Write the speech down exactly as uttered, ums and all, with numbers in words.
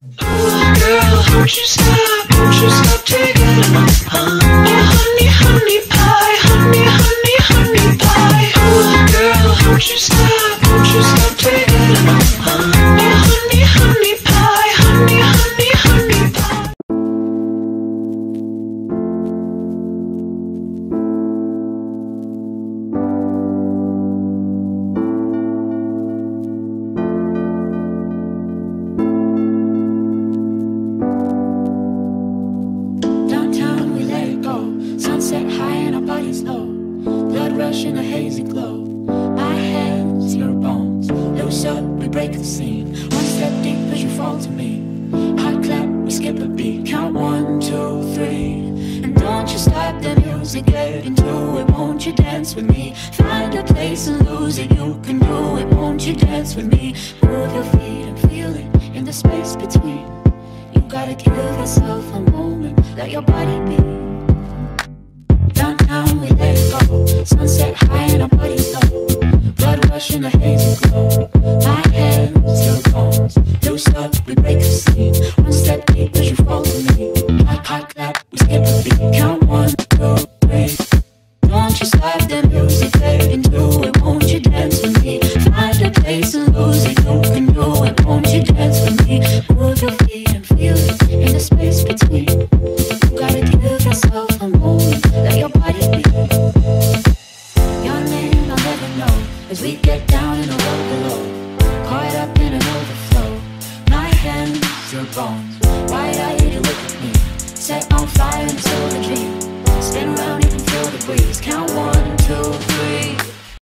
Girl, won't you stop, won't you stop taking it up, huh? Oh, honey, honey pie, honey, honey, honey pie. Oh, girl, won't you stop, won't you stop taking it up, huh? Oh, honey, honey pie, honey, honey, honey pie. Sunset high and our bodies low, blood rush in a hazy glow. My hands, your bones, loose up, we break the scene. One step deep as you fall to me. Hot clap, we skip a beat. Count one, two, three. And don't you stop the music, get into it. Won't you dance with me? Find a place and lose it. You can do it. Won't you dance with me? Move your feet and feel it in the space between. You gotta give yourself a moment, let your body be. Downtown we let it go. Sunset high and our bodies low, blood rush in a hazy glow. My hands, your bones, loose up, we break the scene. One step deep as you fall to me. Hot, hot clap, we skip a beat. Count one, two, three. Don't you stop the music, fade into it. Won't you dance with me? Find a place and lose it. You can do it. Won't you dance with me? Move your feet and feel it in the space between. You gotta give yourself a moment, let your body be. Your name I'll never know as we get down in the road below. Caught up in an overflow. My hands, your bones. Wide-eyed, you look at me. Set on fire until the dream. Spin around, you can feel the breeze. Count one, two, three.